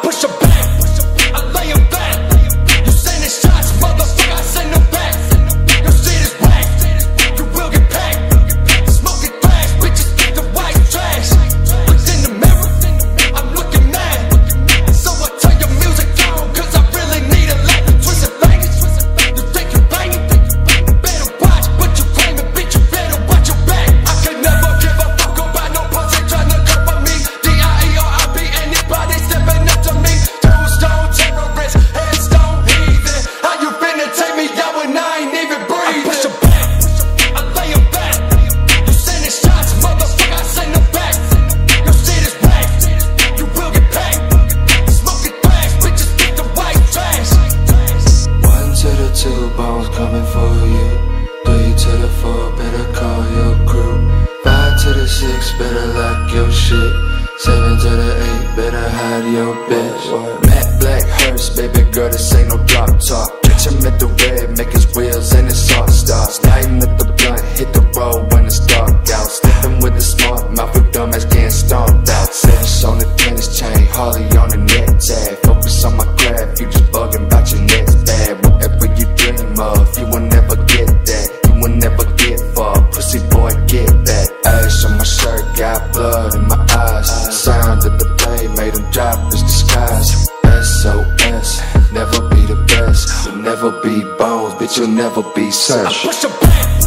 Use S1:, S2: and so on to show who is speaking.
S1: push her back, I lay him back. You sending shots, motherfucker, I send them back. Your shit is whack, you will get packed. Smoking glass, bitches get the white trash. Look in the mirror, I'm looking mad. So I turn your music down, cause I really need a lot of twisted fingers. You think you banging, better watch, but you claiming, bitch, you better watch your back. I can never give a fuck about no pussy tryna come for me. D-I-E-R-I-B, anybody stepping up to me. Tombstone terrorist, headstone heathen. How you finna take me out when I ain't even breathing? I push her back, I lay him back. You sending shots, motherfucker, I send them back. Your shit is whack, you will get packed. Smoking glass, bitches get the white trash.
S2: 1 to the 2, bones coming for you. 3 to the 4, better call your crew. 5 to the 6, better lock your shit. 7 to the 8, better hide your bitch. Matte Black Hearse, baby girl, this ain't no drop top. Bitch, I'm at the red, make his wheels and it's all stars. Lighting up the blunt, hit the road when it's dark out. Stepping with a smart mouth, with dumbass getting stomped out. Sesh on the tennis chain, Harley on the net tag. Focus on my craft, you just bugging about your next bag. Whatever you dream of, you will never get that. You will never get far, pussy boy, get that. Ash on my shirt, got blood in my eyes. Sound of the blade made him drop his disguise. SOS, never be the best. You'll never be Bones, bitch, you'll never be Search.
S1: I push her back,